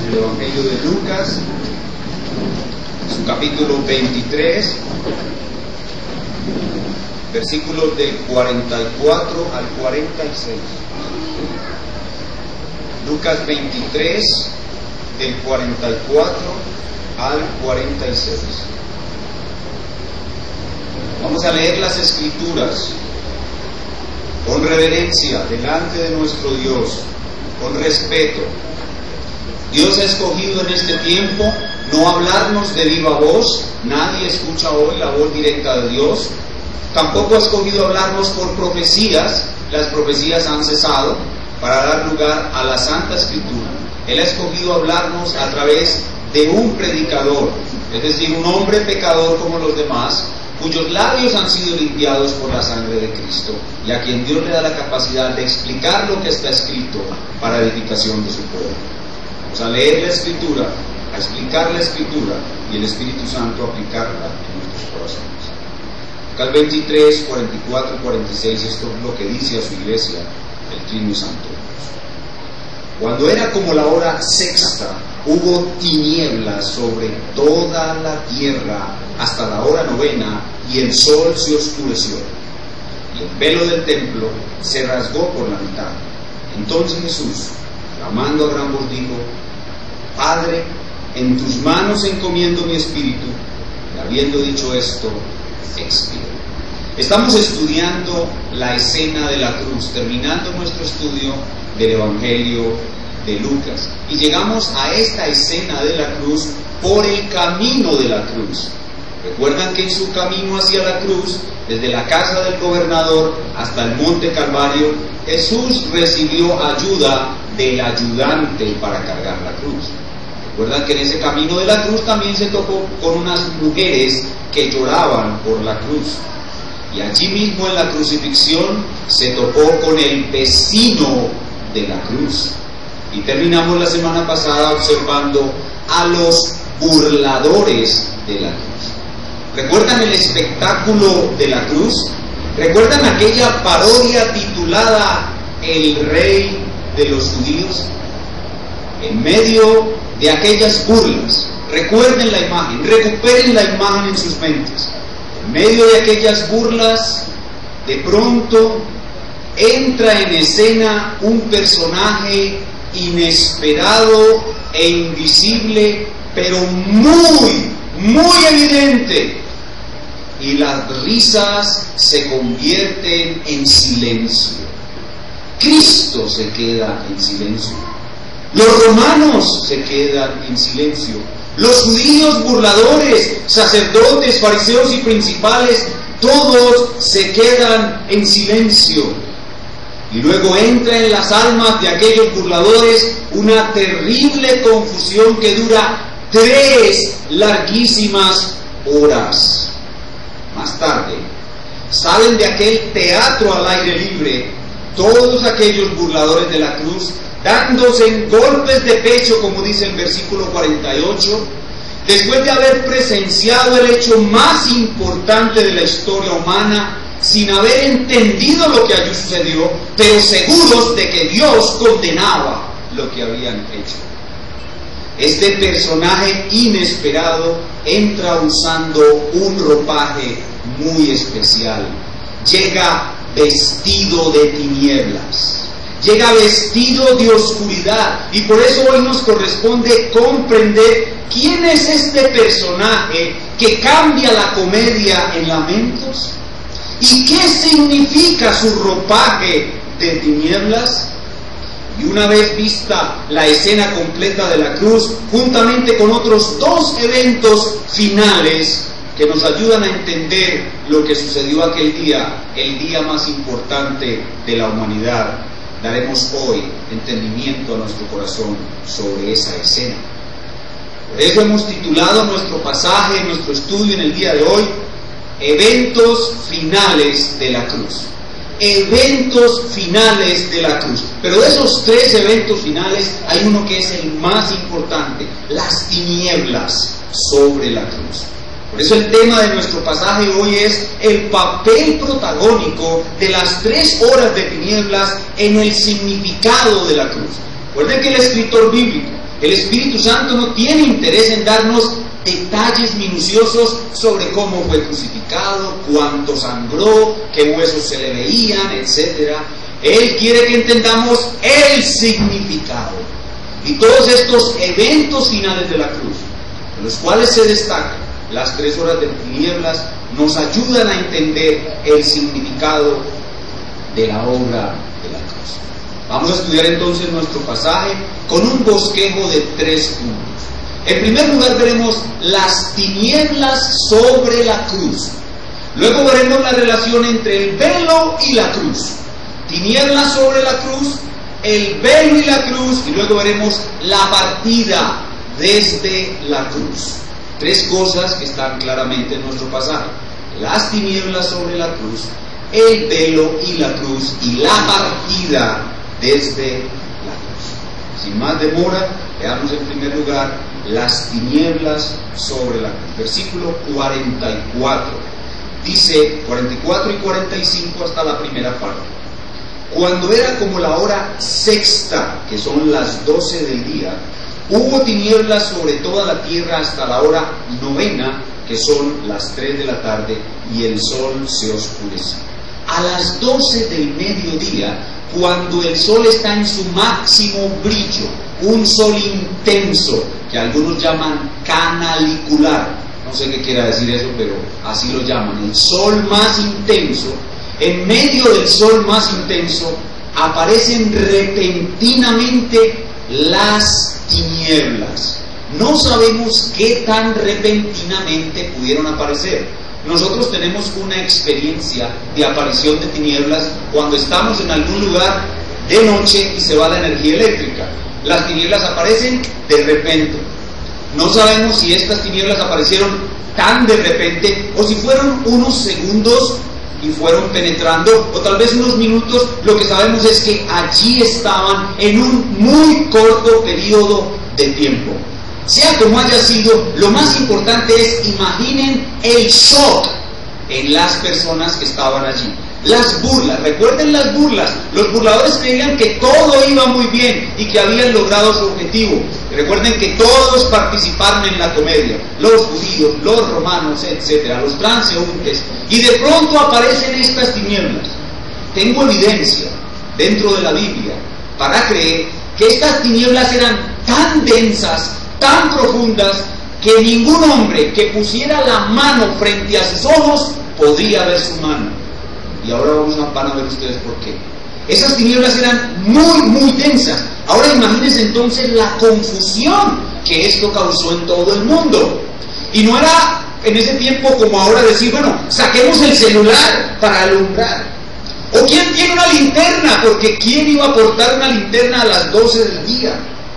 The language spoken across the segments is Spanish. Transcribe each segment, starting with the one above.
el Evangelio de Lucas, su capítulo 23, versículos del 44 al 46. Lucas 23, del 44 al 46. Vamos a leer las Escrituras con reverencia delante de nuestro Dios, con respeto. Dios ha escogido en este tiempo no hablarnos de viva voz. Nadie escucha hoy la voz directa de Dios. Tampoco ha escogido hablarnos por profecías. Las profecías han cesado para dar lugar a la Santa Escritura. Él ha escogido hablarnos a través de un predicador, es decir, un hombre pecador como los demás, cuyos labios han sido limpiados por la sangre de Cristo, y a quien Dios le da la capacidad de explicar lo que está escrito para edificación de su pueblo. Vamos a leer la Escritura, a explicar la Escritura, y el Espíritu Santo a aplicarla en nuestros corazones. Lucas 23, 44 y 46, esto es lo que dice a su iglesia el Trino Santo. Cuando era como la hora sexta, hubo tinieblas sobre toda la tierra hasta la hora novena, y el sol se oscureció, y el velo del templo se rasgó por la mitad. Entonces Jesús, clamando a gran voz, dijo: Padre, en tus manos encomiendo mi espíritu. Y habiendo dicho esto, expiró. Estamos estudiando la escena de la cruz, terminando nuestro estudio del Evangelio de Lucas, y llegamos a esta escena de la cruz por el camino de la cruz. Recuerdan que en su camino hacia la cruz, desde la casa del gobernador hasta el monte Calvario, Jesús recibió ayuda del ayudante para cargar la cruz. Recuerdan que en ese camino de la cruz también se topó con unas mujeres que lloraban por la cruz. Y allí mismo en la crucifixión se topó con el vecino de la cruz. Y terminamos la semana pasada observando a los burladores de la cruz. ¿Recuerdan el espectáculo de la cruz? ¿Recuerdan aquella parodia titulada El Rey de los Judíos? En medio de aquellas burlas, recuerden la imagen, recuperen la imagen en sus mentes. En medio de aquellas burlas, de pronto entra en escena un personaje inesperado e invisible, pero muy evidente, y las risas se convierten en silencio. Cristo se queda en silencio, los romanos se quedan en silencio, los judíos burladores, sacerdotes, fariseos y principales, todos se quedan en silencio. Y luego entra en las almas de aquellos burladores una terrible confusión que dura 3 larguísimas horas. Más tarde, salen de aquel teatro al aire libre todos aquellos burladores de la cruz, dándose golpes de pecho, como dice el versículo 48, después de haber presenciado el hecho más importante de la historia humana, sin haber entendido lo que allí sucedió, pero seguros de que Dios condenaba lo que habían hecho. Este personaje inesperado entra usando un ropaje muy especial. Llega vestido de tinieblas, llega vestido de oscuridad, y por eso hoy nos corresponde comprender quién es este personaje que cambia la comedia en lamentos. ¿Y qué significa su ropaje de tinieblas? Y una vez vista la escena completa de la cruz, juntamente con otros 2 eventos finales que nos ayudan a entender lo que sucedió aquel día, el día más importante de la humanidad, daremos hoy entendimiento a nuestro corazón sobre esa escena. Por eso hemos titulado nuestro pasaje, nuestro estudio en el día de hoy, Eventos finales de la cruz. Eventos finales de la cruz. Pero de esos 3 eventos finales hay uno que es el más importante: las tinieblas sobre la cruz. Por eso el tema de nuestro pasaje hoy es el papel protagónico de las 3 horas de tinieblas en el significado de la cruz. Recuerden que el escritor bíblico El Espíritu Santo no tiene interés en darnos detalles minuciosos sobre cómo fue crucificado, cuánto sangró, qué huesos se le veían, etc. Él quiere que entendamos el significado. Y todos estos eventos finales de la cruz, en los cuales se destacan las 3 horas de tinieblas, nos ayudan a entender el significado de la obra de la cruz. Vamos a estudiar entonces nuestro pasaje con un bosquejo de 3 puntos. En primer lugar veremos las tinieblas sobre la cruz. Luego veremos la relación entre el velo y la cruz. Tinieblas sobre la cruz, el velo y la cruz, y luego veremos la partida desde la cruz. 3 cosas que están claramente en nuestro pasaje: las tinieblas sobre la cruz, el velo y la cruz, y la partida desde la cruz. Sin más demora, veamos en primer lugar las tinieblas sobre la cruz. Versículo 44. Dice 44 y 45 hasta la primera parte. Cuando era como la hora sexta, que son las 12 del día, hubo tinieblas sobre toda la tierra hasta la hora novena, que son las 3 de la tarde, y el sol se oscureció. A las 12 del mediodía, cuando el sol está en su máximo brillo, un sol intenso, que algunos llaman canalicular, no sé qué quiera decir eso, pero así lo llaman, el sol más intenso. En medio del sol más intenso aparecen repentinamente las tinieblas. No sabemos qué tan repentinamente pudieron aparecer. Nosotros tenemos una experiencia de aparición de tinieblas cuando estamos en algún lugar de noche y se va la energía eléctrica. Las tinieblas aparecen de repente. No sabemos si estas tinieblas aparecieron tan de repente o si fueron unos segundos y fueron penetrando, o tal vez unos minutos. Lo que sabemos es que allí estaban en un muy corto periodo de tiempo. Sea como haya sido, lo más importante es, imaginen el shock en las personas que estaban allí. Las burlas, recuerden las burlas. Los burladores creían que todo iba muy bien y que habían logrado su objetivo. Recuerden que todos participaron en la comedia: los judíos, los romanos, etcétera, los transeúntes. Y de pronto aparecen estas tinieblas. Tengo evidencia dentro de la Biblia para creer que estas tinieblas eran tan densas, tan profundas, que ningún hombre que pusiera la mano frente a sus ojos podría ver su mano. Y ahora van a ver ustedes por qué. Esas tinieblas eran muy, muy densas. Ahora imagínense entonces la confusión que esto causó en todo el mundo. Y no era en ese tiempo como ahora decir, bueno, saquemos el celular para alumbrar. O quién tiene una linterna, porque quién iba a portar una linterna a las 12 del día.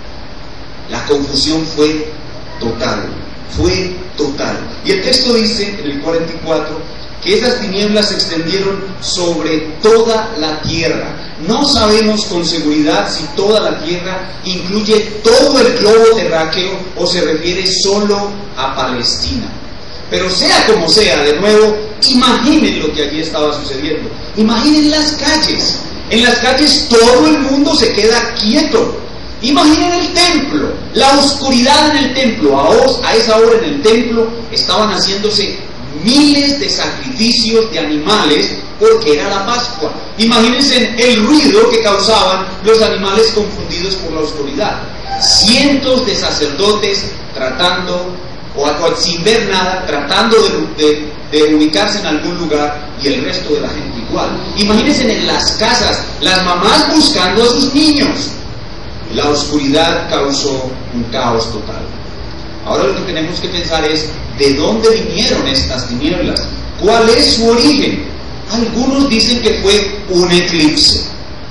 La confusión fue total, fue total. Y el texto dice en el 44 que esas tinieblas se extendieron sobre toda la tierra. No sabemos con seguridad si toda la tierra incluye todo el globo terráqueo o se refiere solo a Palestina. Pero sea como sea, de nuevo, imaginen lo que allí estaba sucediendo. Imaginen las calles. En las calles todo el mundo se queda quieto. Imaginen el templo, la oscuridad en el templo. A esa hora en el templo estaban haciéndose miles de sacrificios de animales porque era la Pascua. Imagínense el ruido que causaban los animales confundidos por la oscuridad. Cientos de sacerdotes tratando, o sin ver nada, tratando de ubicarse en algún lugar, y el resto de la gente igual. Imagínense en las casas, las mamás buscando a sus niños. La oscuridad causó un caos total. Ahora lo que tenemos que pensar es, ¿de dónde vinieron estas tinieblas? ¿Cuál es su origen? Algunos dicen que fue un eclipse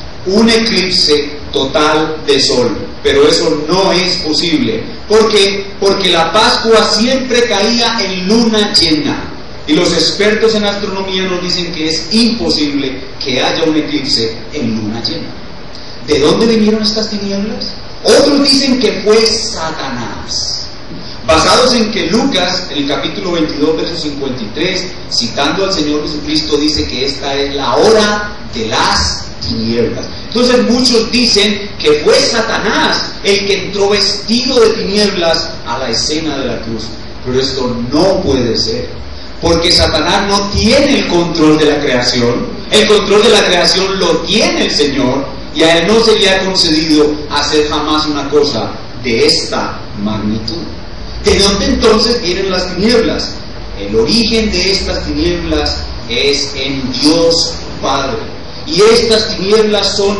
total de sol, pero eso no es posible. ¿Por qué? Porque la Pascua siempre caía en luna llena, y los expertos en astronomía nos dicen que es imposible que haya un eclipse en luna llena. ¿De dónde vinieron estas tinieblas? Otros dicen que fue Satanás, basados en que Lucas, en el capítulo 22, verso 53, citando al Señor Jesucristo, dice que esta es la hora de las tinieblas. Entonces muchos dicen que fue Satanás el que entró vestido de tinieblas a la escena de la cruz. Pero esto no puede ser, porque Satanás no tiene el control de la creación. El control de la creación lo tiene el Señor, y a Él no se le ha concedido hacer jamás una cosa de esta magnitud. ¿De dónde entonces vienen las tinieblas? El origen de estas tinieblas es en Dios Padre. Y estas tinieblas son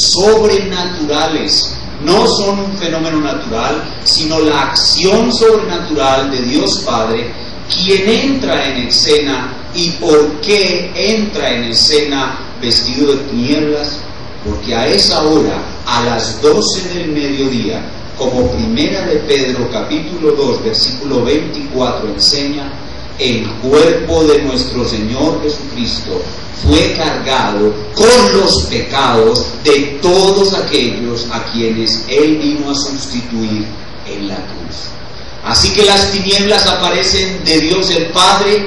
sobrenaturales. No son un fenómeno natural, sino la acción sobrenatural de Dios Padre, quien entra en escena. ¿Y por qué entra en escena vestido de tinieblas? Porque a esa hora, a las 12 del mediodía, como primera de Pedro capítulo 2 versículo 24 enseña, el cuerpo de nuestro Señor Jesucristo fue cargado con los pecados de todos aquellos a quienes Él vino a sustituir en la cruz. Así que las tinieblas aparecen de Dios el Padre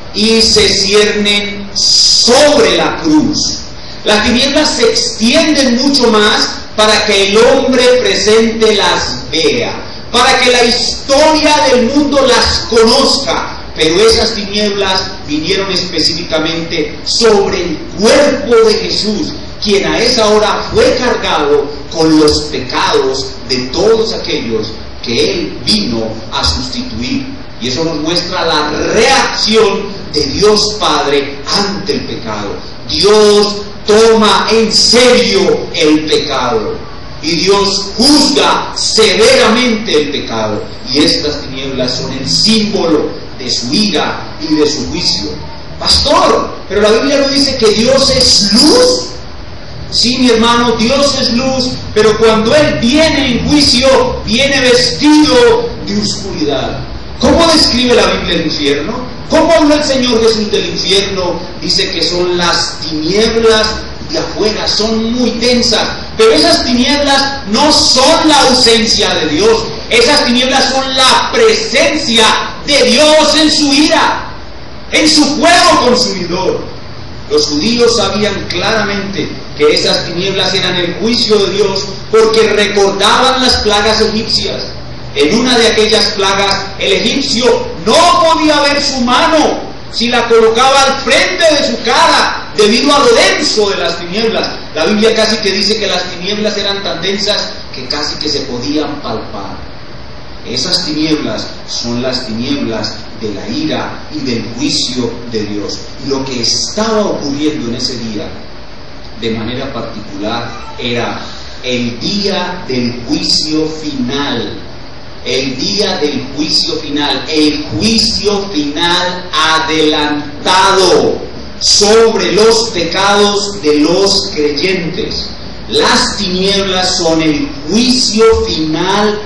y se ciernen sobre la cruz. Las tinieblas se extienden mucho más para que el hombre presente las vea, para que la historia del mundo las conozca. Pero esas tinieblas vinieron específicamente sobre el cuerpo de Jesús, quien a esa hora fue cargado con los pecados de todos aquellos que Él vino a sustituir. Y eso nos muestra la reacción de Dios Padre ante el pecado. Dios toma en serio el pecado y Dios juzga severamente el pecado, y estas tinieblas son el símbolo de su ira y de su juicio. Pastor, pero la Biblia no dice que Dios es luz. Sí, mi hermano, Dios es luz, pero cuando Él viene en juicio, viene vestido de oscuridad. ¿Cómo describe la Biblia el infierno? ¿Cómo habla el Señor Jesús del infierno? Dice que son las tinieblas de afuera, son muy densas, pero esas tinieblas no son la ausencia de Dios, esas tinieblas son la presencia de Dios en su ira, en su fuego consumidor. Los judíos sabían claramente que esas tinieblas eran el juicio de Dios, porque recordaban las plagas egipcias. En una de aquellas plagas, el egipcio no podía ver su mano si la colocaba al frente de su cara, debido a lo denso de las tinieblas. La Biblia casi que dice que las tinieblas eran tan densas que casi que se podían palpar. Esas tinieblas son las tinieblas de la ira y del juicio de Dios. Y lo que estaba ocurriendo en ese día, de manera particular, era el día del juicio final. El día del juicio final, el juicio final adelantado sobre los pecados de los creyentes. Las tinieblas son el juicio final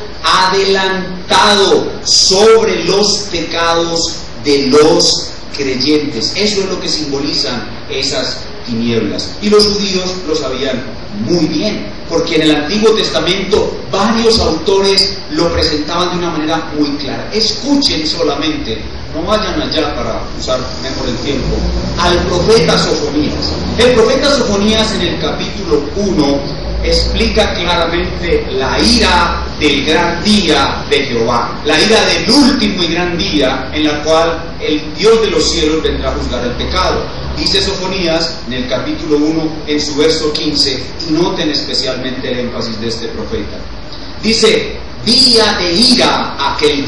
adelantado sobre los pecados de los creyentes. Eso es lo que simbolizan esas tinieblas. Y los judíos lo sabían muy bien, porque en el Antiguo Testamento varios autores lo presentaban de una manera muy clara. Escuchen solamente, no vayan allá para usar mejor el tiempo, al profeta Sofonías. El profeta Sofonías en el capítulo 1 explica claramente la ira del gran día de Jehová, la ira del último y gran día en la cual el Dios de los cielos vendrá a juzgar el pecado. Dice Sofonías en el capítulo 1 en su verso 15, y noten especialmente el énfasis de este profeta. Dice: día de ira aquel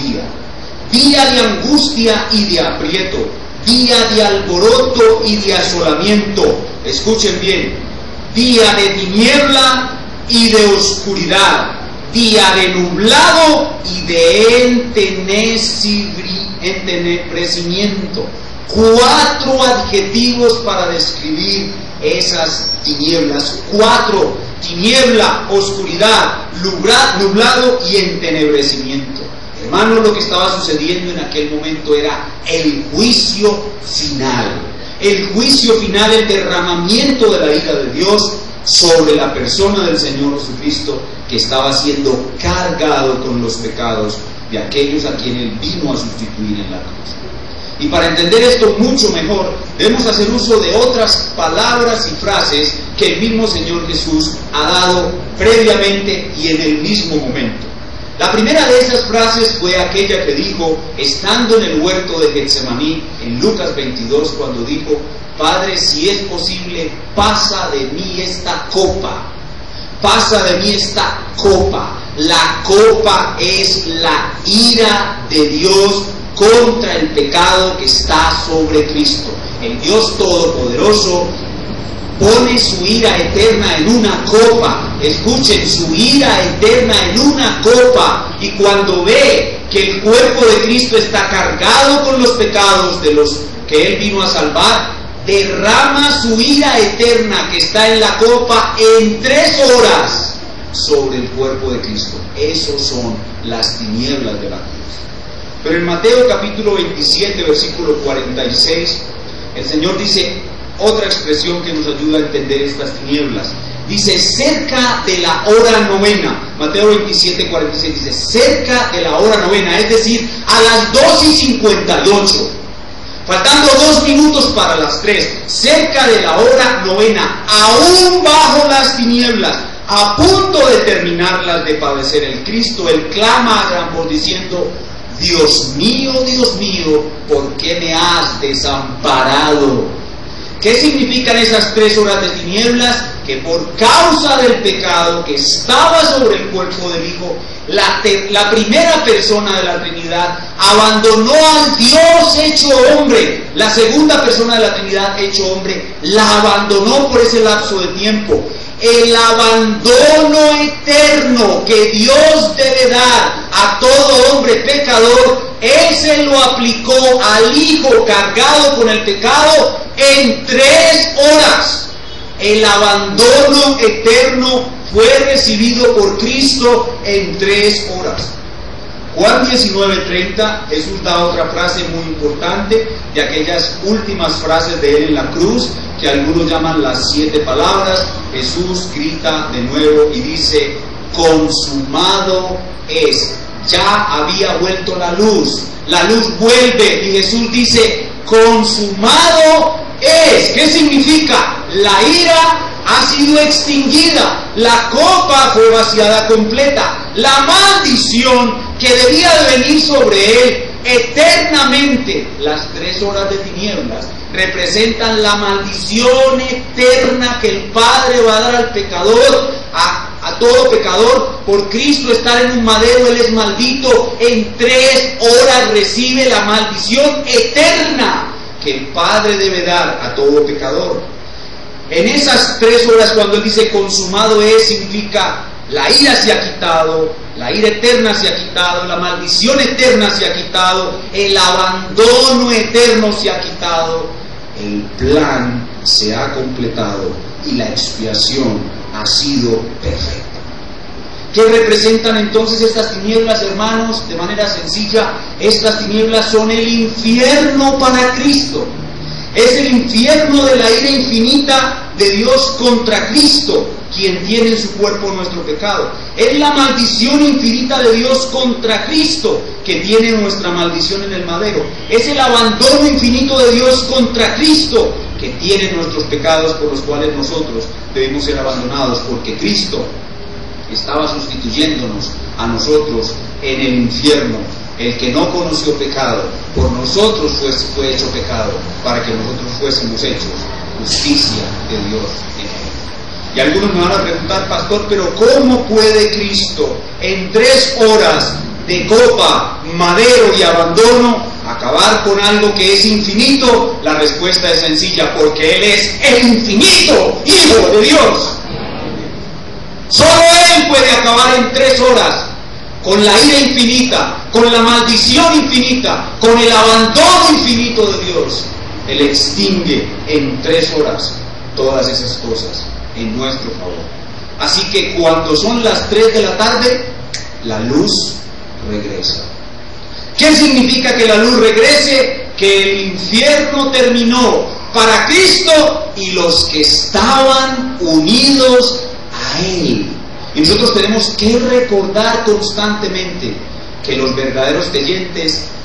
día de angustia y de aprieto, día de alboroto y de asolamiento. Escuchen bien: día de tiniebla y de oscuridad, día de nublado y de entenebrecimiento. 4 adjetivos para describir esas tinieblas. 4: tiniebla, oscuridad, nublado y entenebrecimiento. Hermanos, lo que estaba sucediendo en aquel momento era el juicio final. El juicio final, el derramamiento de la ira de Dios sobre la persona del Señor Jesucristo, que estaba siendo cargado con los pecados de aquellos a quienes Él vino a sustituir en la cruz. Y para entender esto mucho mejor, debemos hacer uso de otras palabras y frases que el mismo Señor Jesús ha dado previamente y en el mismo momento. La primera de esas frases fue aquella que dijo, estando en el huerto de Getsemaní, en Lucas 22, cuando dijo, Padre, si es posible, pasa de mí esta copa. Pasa de mí esta copa. La copa es la ira de Dios contra el pecado que está sobre Cristo. El Dios Todopoderoso pone su ira eterna en una copa. Escuchen, su ira eterna en una copa. Y cuando ve que el cuerpo de Cristo está cargado con los pecados de los que Él vino a salvar, derrama su ira eterna que está en la copa en 3 horas sobre el cuerpo de Cristo. Esos son las tinieblas de la cruz. Pero en Mateo capítulo 27, versículo 46, el Señor dice otra expresión que nos ayuda a entender estas tinieblas. Dice, cerca de la hora novena. Mateo 27, 46 dice, cerca de la hora novena, es decir, a las 2:58. Faltando 2 minutos para las 3, cerca de la hora novena, aún bajo las tinieblas, a punto de terminarlas de padecer el Cristo, Él clama a gran voz diciendo, Dios mío, ¿por qué me has desamparado? ¿Qué significan esas 3 horas de tinieblas? Que por causa del pecado que estaba sobre el cuerpo del Hijo, la primera persona de la Trinidad abandonó al Dios hecho hombre. La segunda persona de la Trinidad hecho hombre la abandonó por ese lapso de tiempo. El abandono eterno que Dios debe dar a todo hombre pecador, Él se lo aplicó al Hijo cargado con el pecado en 3 horas. El abandono eterno fue recibido por Cristo en 3 horas. Juan 19:30, Jesús da otra frase muy importante de aquellas últimas frases de Él en la cruz, que algunos llaman las 7 palabras. Jesús grita de nuevo y dice, consumado es. Ya había vuelto la luz vuelve y Jesús dice, consumado es. ¿Qué significa? La ira ha sido extinguida, la copa fue vaciada completa, la maldición que debía de venir sobre Él eternamente. Las 3 horas de tinieblas representan la maldición eterna que el Padre va a dar al pecador, a todo pecador. Por Cristo estar en un madero, Él es maldito. En 3 horas recibe la maldición eterna que el Padre debe dar a todo pecador. En esas 3 horas, cuando Él dice consumado es, significa la ira se ha quitado, la ira eterna se ha quitado, la maldición eterna se ha quitado, el abandono eterno se ha quitado, el plan se ha completado y la expiación ha sido perfecta. ¿Qué representan entonces estas tinieblas, hermanos? De manera sencilla, estas tinieblas son el infierno para Cristo. Es el infierno de la ira infinita de Dios contra Cristo, quien tiene en su cuerpo nuestro pecado. Es la maldición infinita de Dios contra Cristo, que tiene nuestra maldición en el madero. Es el abandono infinito de Dios contra Cristo, que tiene nuestros pecados por los cuales nosotros debemos ser abandonados, porque Cristo estaba sustituyéndonos a nosotros en el infierno. El que no conoció pecado, por nosotros fue hecho pecado, para que nosotros fuésemos hechos justicia de Dios en Él. Y algunos me van a preguntar, pastor, pero ¿cómo puede Cristo en 3 horas de copa, madero y abandono acabar con algo que es infinito? La respuesta es sencilla, porque Él es el infinito Hijo de Dios. Solo Él puede acabar en 3 horas con la ira infinita, con la maldición infinita, con el abandono infinito de Dios. Él extingue en 3 horas todas esas cosas en nuestro favor. Así que cuando son las 3 de la tarde, la luz regresa. ¿Qué significa que la luz regrese? Que el infierno terminó para Cristo y los que estaban unidos a Él. Y nosotros tenemos que recordar constantemente que los verdaderos creyentes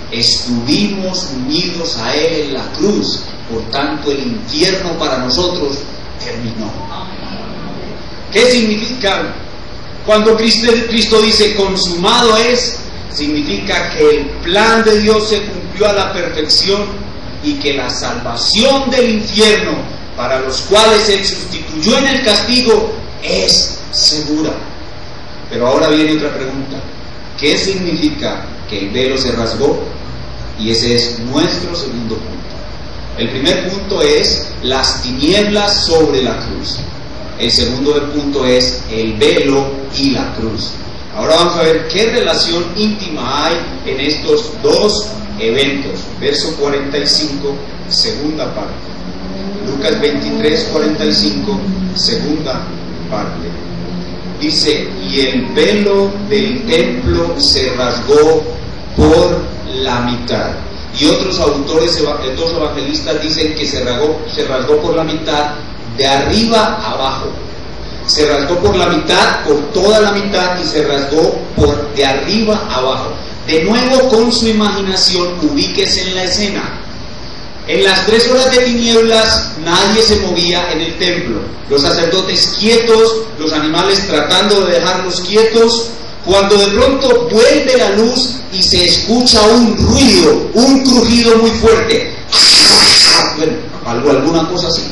estuvimos unidos a Él en la cruz, por tanto el infierno para nosotros terminó. ¿Qué significa? Cuando Cristo dice consumado es, significa que el plan de Dios se cumplió a la perfección y que la salvación del infierno, para los cuales Él sustituyó en el castigo, es segura. Pero ahora viene otra pregunta: ¿qué significa que el velo se rasgó? Y ese es nuestro segundo punto. El primer punto es las tinieblas sobre la cruz. El segundo punto es el velo y la cruz. Ahora vamos a ver qué relación íntima hay en estos dos eventos. Verso 45, segunda parte. Lucas 23, 45, segunda parte. Dice: y el velo del templo se rasgó por la mitad. Y otros autores, otros evangelistas dicen que se rasgó por la mitad, de arriba a abajo. Se rasgó por la mitad, por toda la mitad, y se rasgó de arriba a abajo. De nuevo, con su imaginación, ubíquese en la escena. En las 3 horas de tinieblas nadie se movía en el templo. Los sacerdotes quietos, los animales tratando de dejarlos quietos. Cuando de pronto vuelve la luz y se escucha un ruido, un crujido muy fuerte. Bueno, alguna cosa así.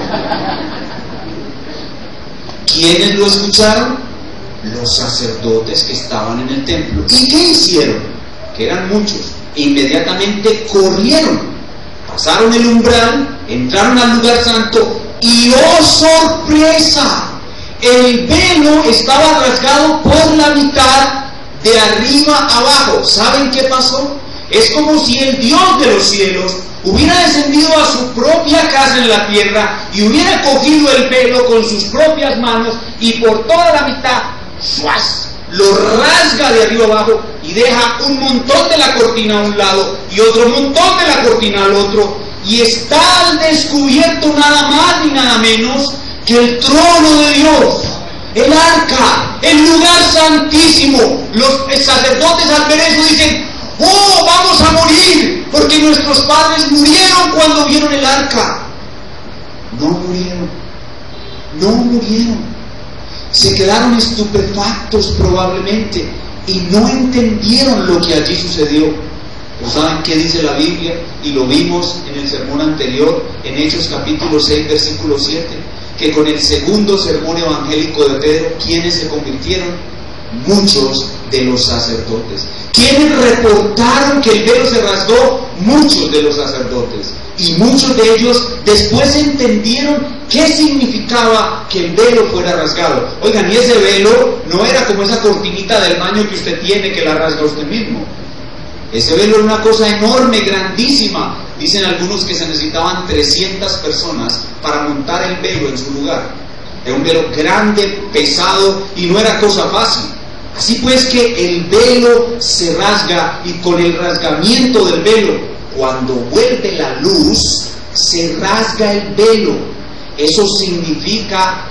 ¿Quiénes lo escucharon? Los sacerdotes que estaban en el templo. ¿Y qué hicieron? Que eran muchos. Inmediatamente corrieron, pasaron el umbral, entraron al lugar santo y ¡oh sorpresa! El velo estaba rasgado por la mitad, de arriba a abajo. ¿Saben qué pasó? Es como si el Dios de los cielos hubiera descendido a su propia casa en la tierra y hubiera cogido el velo con sus propias manos y por toda la mitad, ¡suas!, lo rasga de arriba abajo y deja un montón de la cortina a un lado y otro montón de la cortina al otro, y está al descubierto nada más ni nada menos que el trono de Dios, el arca, el lugar santísimo. Los sacerdotes al ver eso dicen: ¡oh, vamos a morir! Porque nuestros padres murieron cuando vieron el arca. No murieron, no murieron. Se quedaron estupefactos probablemente y no entendieron lo que allí sucedió. ¿Pero saben qué dice la Biblia? Y lo vimos en el sermón anterior, en Hechos capítulo 6, versículo 7, que con el segundo sermón evangélico de Pedro, ¿quiénes se convirtieron? Muchos de los sacerdotes. ¿Quiénes reportaron que el velo se rasgó? Muchos de los sacerdotes. Y muchos de ellos después entendieron qué significaba que el velo fuera rasgado. Oigan, y ese velo no era como esa cortinita del baño que usted tiene, que la rasga usted mismo. Ese velo era una cosa enorme, grandísima. Dicen algunos que se necesitaban 300 personas para montar el velo en su lugar. Era un velo grande, pesado, y no era cosa fácil. Así pues que el velo se rasga, y con el rasgamiento del velo, cuando vuelve la luz, se rasga el velo. Eso significa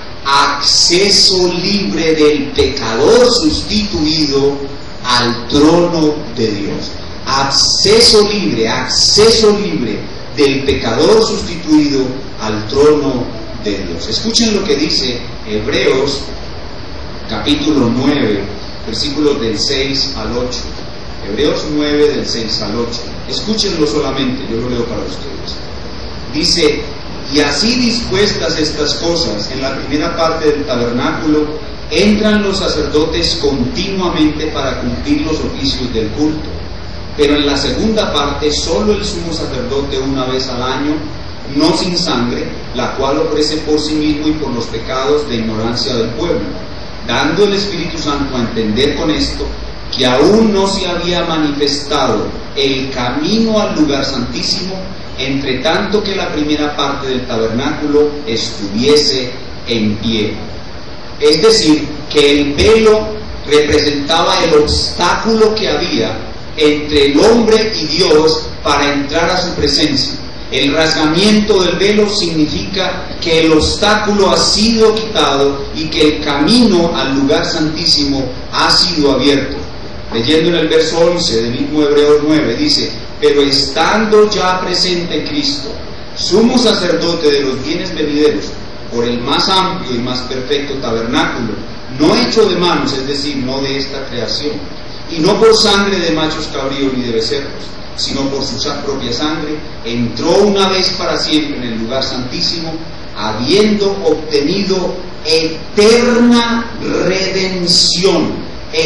acceso libre del pecador sustituido al trono de Dios. Acceso libre del pecador sustituido al trono de Dios. Escuchen lo que dice Hebreos capítulo 9, versículos del 6 al 8. Hebreos 9, del 6 al 8. Escúchenlo solamente, yo lo leo para ustedes. Dice: y así dispuestas estas cosas, en la primera parte del tabernáculo entran los sacerdotes continuamente para cumplir los oficios del culto. Pero en la segunda parte, solo el sumo sacerdote una vez al año, no sin sangre, la cual ofrece por sí mismo y por los pecados de ignorancia del pueblo, dando el Espíritu Santo a entender con esto que aún no se había manifestado el camino al lugar santísimo, entre tanto que la primera parte del tabernáculo estuviese en pie. Es decir, que el velo representaba el obstáculo que había entre el hombre y Dios para entrar a su presencia. El rasgamiento del velo significa que el obstáculo ha sido quitado y que el camino al lugar santísimo ha sido abierto. Leyendo en el verso 11 del mismo Hebreos 9, dice: pero estando ya presente Cristo, sumo sacerdote de los bienes venideros, por el más amplio y más perfecto tabernáculo, no hecho de manos, es decir, no de esta creación, y no por sangre de machos cabríos ni de becerros, sino por su propia sangre, entró una vez para siempre en el lugar santísimo, habiendo obtenido eterna redención.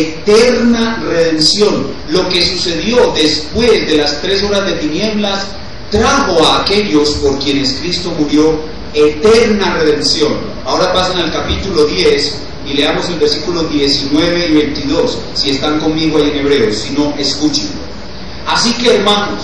Eterna redención. Lo que sucedió después de las 3 horas de tinieblas trajo a aquellos por quienes Cristo murió eterna redención. Ahora pasen al capítulo 10 y leamos el versículo 19 y 22, si están conmigo ahí en Hebreos, si no, escúchenlo. Así que, hermanos,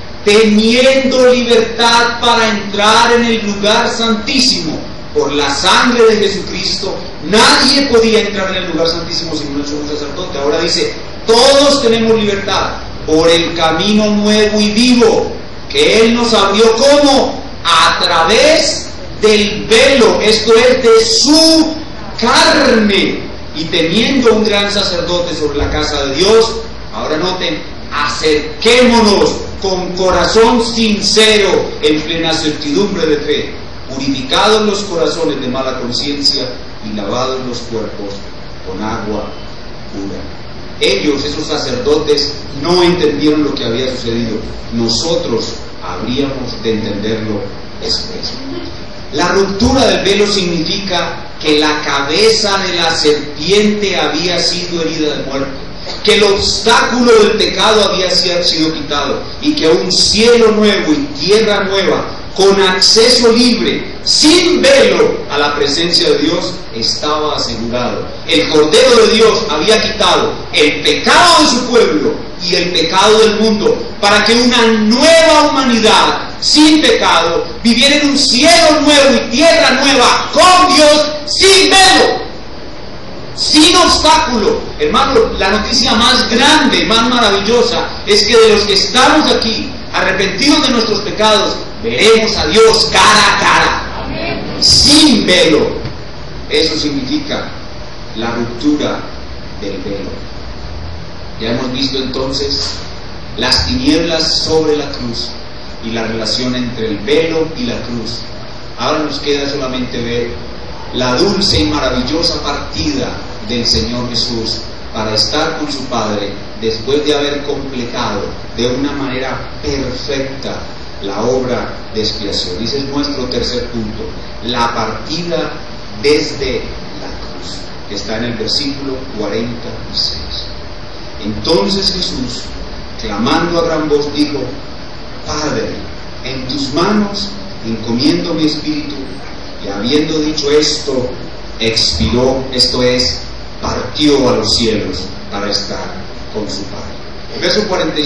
teniendo libertad para entrar en el lugar santísimo por la sangre de Jesucristo, nadie podía entrar en el lugar santísimo sin un sumo sacerdote. Ahora dice: todos tenemos libertad por el camino nuevo y vivo que Él nos abrió. ¿Cómo? A través del velo, esto es, de su carne. Y teniendo un gran sacerdote sobre la casa de Dios, ahora noten, acerquémonos con corazón sincero, en plena certidumbre de fe, purificados los corazones de mala conciencia y lavados los cuerpos con agua pura. Ellos, esos sacerdotes, no entendieron lo que había sucedido. Nosotros habríamos de entenderlo después. La ruptura del velo significa que la cabeza de la serpiente había sido herida de muerte, que el obstáculo del pecado había sido quitado, y que un cielo nuevo y tierra nueva, con acceso libre, sin velo a la presencia de Dios, estaba asegurado. El Cordero de Dios había quitado el pecado de su pueblo y el pecado del mundo, para que una nueva humanidad sin pecado viviera en un cielo nuevo y tierra nueva, con Dios, sin velo, sin obstáculo. Hermano, la noticia más grande, más maravillosa, es que de los que estamos aquí, arrepentidos de nuestros pecados, veremos a Dios cara a cara. Amén. Sin velo. Eso significa la ruptura del velo. Ya hemos visto entonces las tinieblas sobre la cruz y la relación entre el velo y la cruz. Ahora nos queda solamente ver la dulce y maravillosa partida del Señor Jesús para estar con su Padre después de haber completado de una manera perfecta la obra de expiación. Ese es nuestro tercer punto, la partida desde la cruz, que está en el versículo 46. Entonces Jesús, clamando a gran voz, dijo: Padre, en tus manos encomiendo mi espíritu. Y habiendo dicho esto, expiró, esto es, partió a los cielos para estar con su Padre. El verso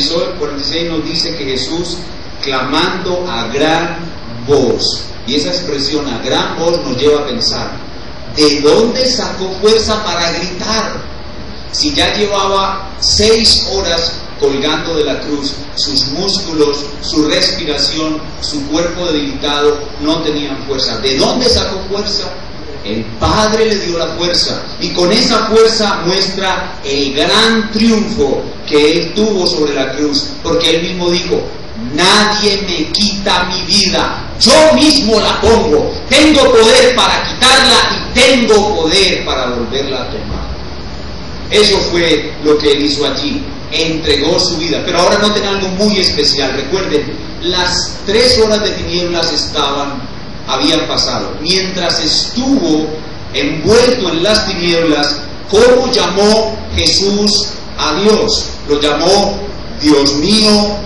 46 nos dice que Jesús, clamando a gran voz, y esa expresión a gran voz nos lleva a pensar, ¿de dónde sacó fuerza para gritar? Si ya llevaba 6 horas colgando de la cruz, sus músculos, su respiración, su cuerpo debilitado no tenían fuerza. ¿De dónde sacó fuerza? El Padre le dio la fuerza, y con esa fuerza muestra el gran triunfo que Él tuvo sobre la cruz, porque Él mismo dijo: nadie me quita mi vida, yo mismo la pongo, tengo poder para quitarla y tengo poder para volverla a tomar. Eso fue lo que Él hizo allí, entregó su vida. Pero ahora noten algo muy especial. Recuerden, las 3 horas de tinieblas habían pasado. Mientras estuvo envuelto en las tinieblas, ¿cómo llamó Jesús a Dios? Lo llamó: Dios mío,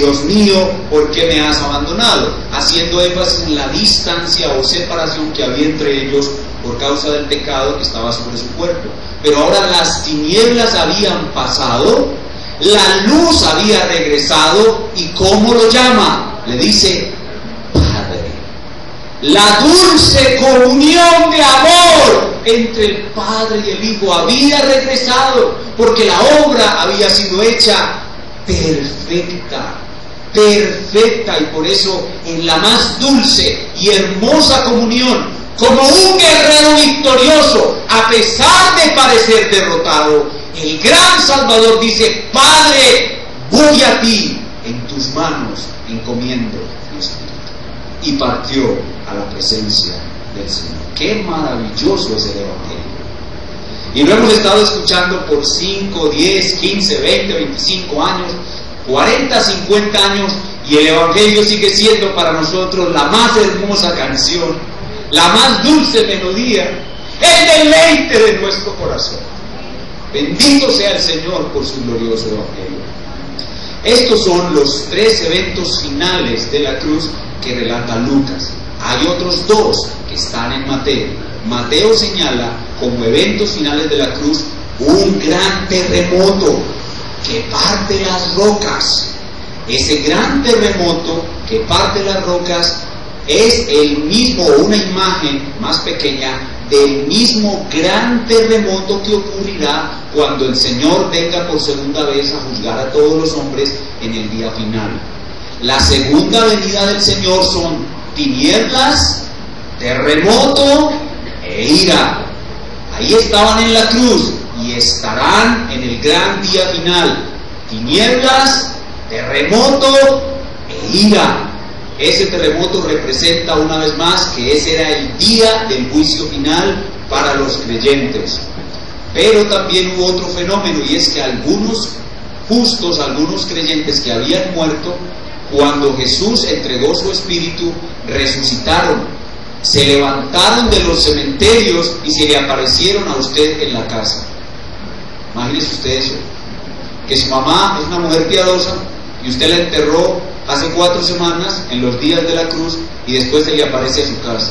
¿por qué me has abandonado? Haciendo énfasis en la distancia o separación que había entre ellos por causa del pecado que estaba sobre su cuerpo. Pero ahora las tinieblas habían pasado, la luz había regresado, y ¿cómo lo llama? Le dice: Padre. La dulce comunión de amor entre el Padre y el Hijo había regresado, porque la obra había sido hecha perfecta, y por eso en la más dulce y hermosa comunión, como un guerrero victorioso, a pesar de parecer derrotado, el gran Salvador dice: Padre, voy a ti, en tus manos encomiendo mi espíritu. Y partió a la presencia del Señor. ¡Qué maravilloso es el Evangelio! Y lo hemos estado escuchando por 5, 10, 15, 20, 25 años, 40, 50 años, y el Evangelio sigue siendo para nosotros la más hermosa canción, la más dulce melodía, el deleite de nuestro corazón. Bendito sea el Señor por su glorioso Evangelio. Estos son los 3 eventos finales de la cruz que relata Lucas. Hay otros 2 que están en Mateo. Mateo señala como eventos finales de la cruz un gran terremoto que parte las rocas. Ese gran terremoto que parte las rocas es el mismo, o una imagen más pequeña del mismo gran terremoto que ocurrirá cuando el Señor venga por segunda vez a juzgar a todos los hombres en el día final. La segunda venida del Señor son tinieblas, terremoto e ira. Ahí estaban en la cruz y estarán en el gran día final. Tinieblas, terremoto e ira. Ese terremoto representa una vez más que ese era el día del juicio final para los creyentes. Pero también hubo otro fenómeno, y es que algunos justos, algunos creyentes que habían muerto, cuando Jesús entregó su espíritu, resucitaron, se levantaron de los cementerios y se le aparecieron a usted en la casa. Imagínese usted eso, que su mamá es una mujer piadosa y usted la enterró hace 4 semanas en los días de la cruz y después se le aparece a su casa.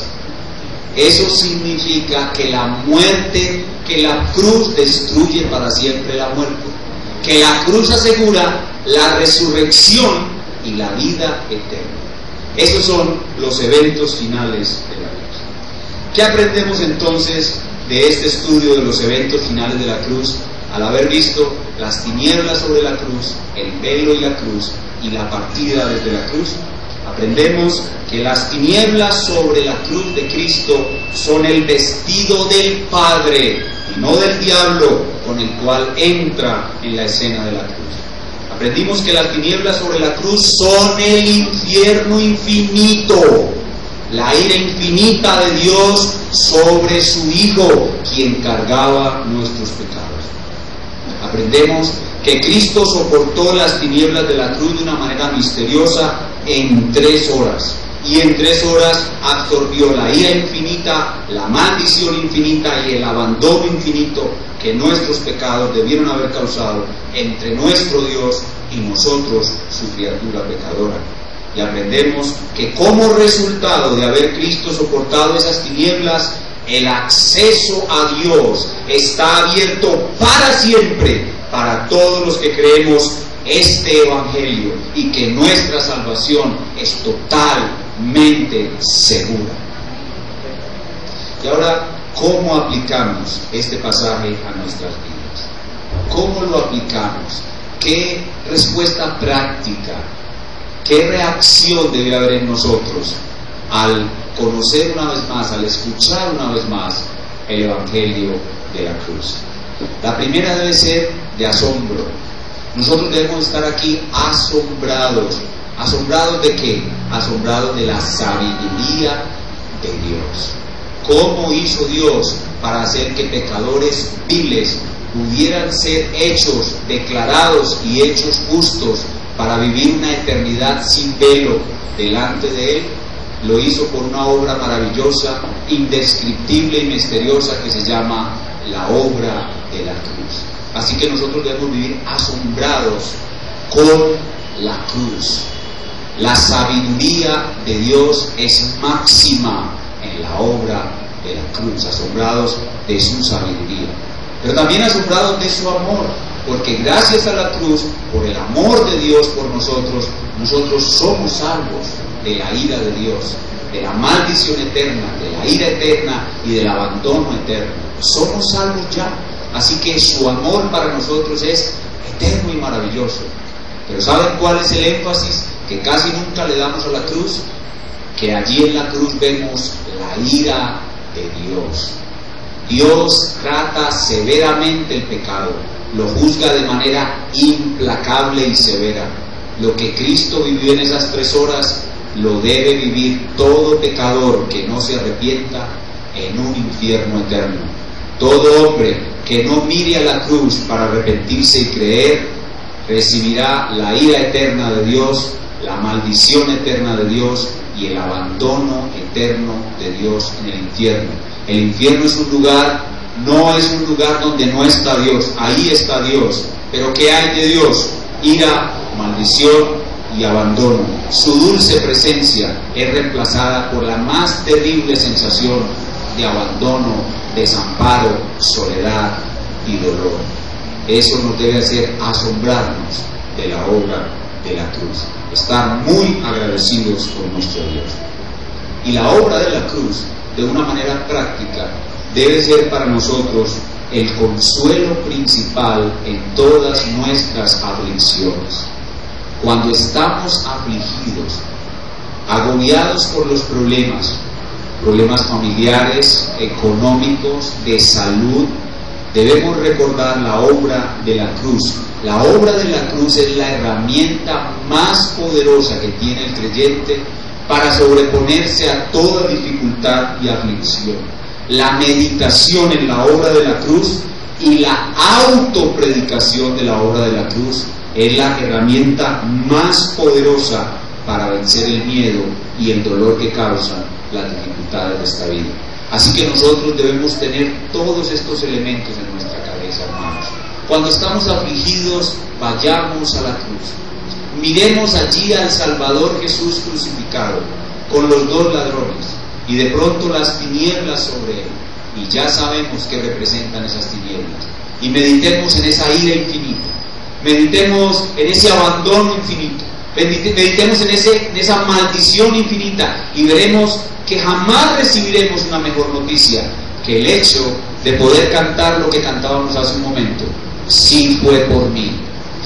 Eso significa que la muerte, que la cruz destruye para siempre la muerte, que la cruz asegura la resurrección y la vida eterna. Esos son los eventos finales de la cruz. ¿Qué aprendemos entonces de este estudio de los eventos finales de la cruz al haber visto las tinieblas sobre la cruz, el velo y la cruz y la partida desde la cruz? Aprendemos que las tinieblas sobre la cruz de Cristo son el vestido del Padre y no del diablo con el cual entra en la escena de la cruz. Aprendimos que las tinieblas sobre la cruz son el infierno infinito, la ira infinita de Dios sobre su Hijo, quien cargaba nuestros pecados. Aprendemos que Cristo soportó las tinieblas de la cruz de una manera misteriosa en 3 horas. Y en 3 horas absorbió la ira infinita, la maldición infinita y el abandono infinito que nuestros pecados debieron haber causado entre nuestro Dios y nosotros, su criatura pecadora. Y aprendemos que como resultado de haber Cristo soportado esas tinieblas, el acceso a Dios está abierto para siempre para todos los que creemos este Evangelio y que nuestra salvación es totalmente segura. Y ahora, ¿cómo aplicamos este pasaje a nuestras vidas? ¿Cómo lo aplicamos? ¿Qué respuesta práctica, qué reacción debe haber en nosotros al conocer una vez más, al escuchar una vez más el Evangelio de la cruz? La primera debe ser de asombro. Nosotros debemos estar aquí asombrados. ¿Asombrados de qué? Asombrados de la sabiduría de Dios. ¿Cómo hizo Dios para hacer que pecadores viles pudieran ser hechos, declarados y hechos justos para vivir una eternidad sin velo delante de Él? Lo hizo por una obra maravillosa, indescriptible y misteriosa que se llama la obra de la cruz. Así que nosotros debemos vivir asombrados con la cruz. La sabiduría de Dios es máxima en la obra de la cruz, asombrados de su sabiduría, pero también asombrados de su amor, porque gracias a la cruz, por el amor de Dios por nosotros, nosotros somos salvos de la ira de Dios, de la maldición eterna, de la ira eterna y del abandono eterno. Somos salvos ya, así que su amor para nosotros es eterno y maravilloso. Pero ¿saben cuál es el énfasis que casi nunca le damos a la cruz? Que allí en la cruz vemos la ira de Dios. Dios trata severamente el pecado. lo juzga de manera implacable y severa. Lo que Cristo vivió en esas 3 horas lo debe vivir todo pecador que no se arrepienta en un infierno eterno. Todo hombre que no mire a la cruz para arrepentirse y creer, recibirá la ira eterna de Dios, la maldición eterna de Dios y el abandono eterno de Dios en el infierno. El infierno es un lugar, no es un lugar donde no está Dios, ahí está Dios. Pero ¿qué hay de Dios? Ira, maldición y abandono. Su dulce presencia es reemplazada por la más terrible sensación de abandono, desamparo, soledad y dolor. Eso nos debe hacer asombrarnos de la obra de la cruz, estar muy agradecidos con nuestro Dios. Y la obra de la cruz, de una manera práctica, debe ser para nosotros el consuelo principal en todas nuestras aflicciones. Cuando estamos afligidos, agobiados por los problemas familiares, económicos, de salud, debemos recordar la obra de la cruz. La obra de la cruz es la herramienta más poderosa que tiene el creyente para sobreponerse a toda dificultad y aflicción. La meditación en la obra de la cruz y la autopredicación de la obra de la cruz es la herramienta más poderosa para vencer el miedo y el dolor que causan las dificultades de esta vida. Así que nosotros debemos tener todos estos elementos en nuestra cabeza, hermanos. Cuando estamos afligidos, vayamos a la cruz. Miremos allí al Salvador Jesús crucificado con los 2 ladrones y de pronto las tinieblas sobre él. Y ya sabemos qué representan esas tinieblas. Y meditemos en esa ira infinita. Meditemos en ese abandono infinito. Meditemos en esa maldición infinita y veremos que jamás recibiremos una mejor noticia que el hecho de poder cantar lo que cantábamos hace un momento. Sí fue por mí,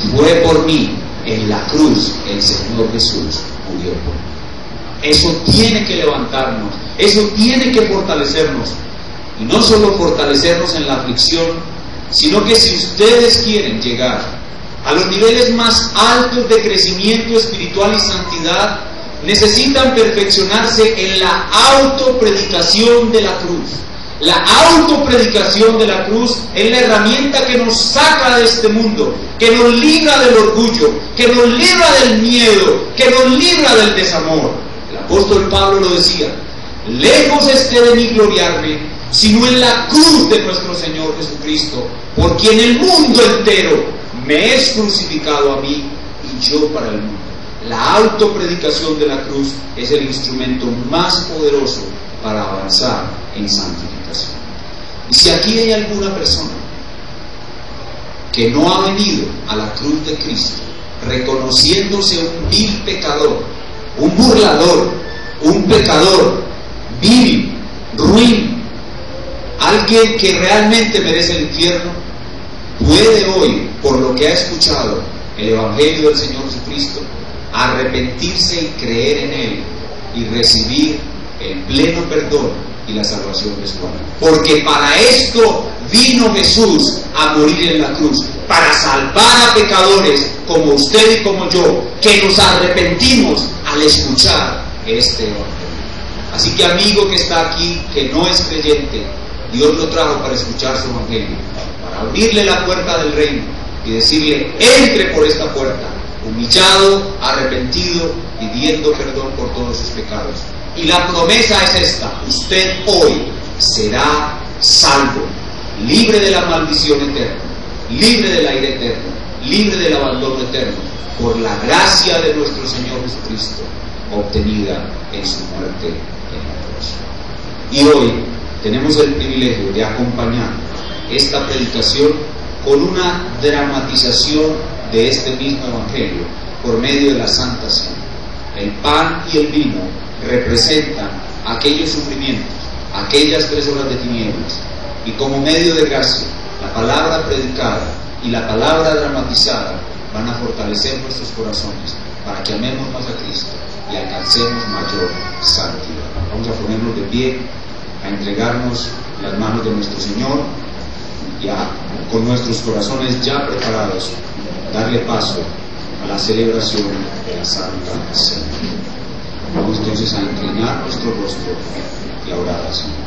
en la cruz el Señor Jesús murió por mí. Eso tiene que levantarnos, eso tiene que fortalecernos. Y no solo fortalecernos en la aflicción, sino que si ustedes quieren llegar a los niveles más altos de crecimiento espiritual y santidad, necesitan perfeccionarse en la autopredicación de la cruz. La autopredicación de la cruz es la herramienta que nos saca de este mundo, que nos libra del orgullo, que nos libra del miedo, que nos libra del desamor. El apóstol Pablo lo decía: lejos esté de mí gloriarme, sino en la cruz de nuestro Señor Jesucristo, por quien el mundo entero me es crucificado a mí y yo para el mundo. La autopredicación de la cruz es el instrumento más poderoso para avanzar en santificación. Y si aquí hay alguna persona que no ha venido a la cruz de Cristo, reconociéndose un vil pecador, un burlador, un pecador vil, ruin, alguien que realmente merece el infierno, puede hoy, por lo que ha escuchado el Evangelio del Señor Jesucristo, arrepentirse y creer en Él y recibir el pleno perdón y la salvación de su alma. Porque para esto vino Jesús a morir en la cruz, para salvar a pecadores como usted y como yo, que nos arrepentimos al escuchar este Evangelio. Así que, amigo que está aquí, que no es creyente, Dios lo trajo para escuchar su Evangelio, para abrirle la puerta del reino y decirle: entre por esta puerta, humillado, arrepentido, pidiendo perdón por todos sus pecados. Y la promesa es esta: usted hoy será salvo, libre de la maldición eterna, libre del aire eterno, libre del abandono eterno, por la gracia de nuestro Señor Jesucristo, obtenida en su muerte en la cruz. Y hoy tenemos el privilegio de acompañar esta predicación con una dramatización de este mismo Evangelio por medio de la Santa Cena. El pan y el vino representan aquellos sufrimientos, aquellas 3 horas de tinieblas, y como medio de gracia, la palabra predicada y la palabra dramatizada van a fortalecer nuestros corazones para que amemos más a Cristo y alcancemos mayor santidad. Vamos a ponernos de pie, a entregarnos las manos de nuestro Señor ya con nuestros corazones ya preparados, darle paso a la celebración de la Santa Cena. Vamos entonces a inclinar nuestro rostro y a orar al Señor.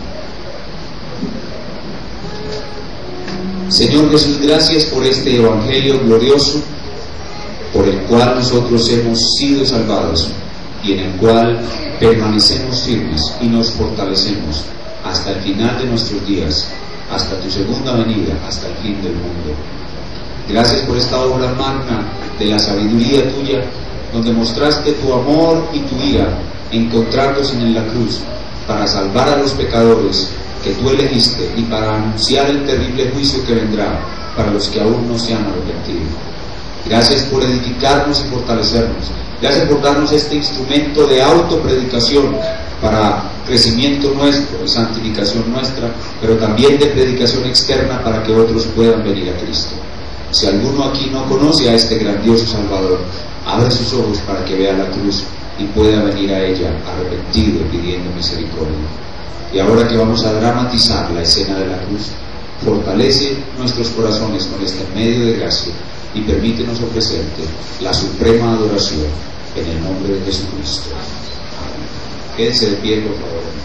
Señor Jesús, gracias por este Evangelio glorioso, por el cual nosotros hemos sido salvados y en el cual permanecemos firmes y nos fortalecemos hasta el final de nuestros días, hasta tu segunda venida, hasta el fin del mundo. Gracias por esta obra magna de la sabiduría tuya, donde mostraste tu amor y tu ira encontrándose en la cruz para salvar a los pecadores que tú elegiste y para anunciar el terrible juicio que vendrá para los que aún no se han arrepentido. Gracias por edificarnos y fortalecernos. Gracias por darnos este instrumento de autopredicación para crecimiento nuestro, de santificación nuestra, pero también de predicación externa para que otros puedan venir a Cristo. Si alguno aquí no conoce a este grandioso Salvador, abre sus ojos para que vea la cruz y pueda venir a ella arrepentido y pidiendo misericordia. Y ahora que vamos a dramatizar la escena de la cruz, fortalece nuestros corazones con este medio de gracia y permítenos ofrecerte la suprema adoración en el nombre de Jesucristo. Amén. Quédense de pie, por favor.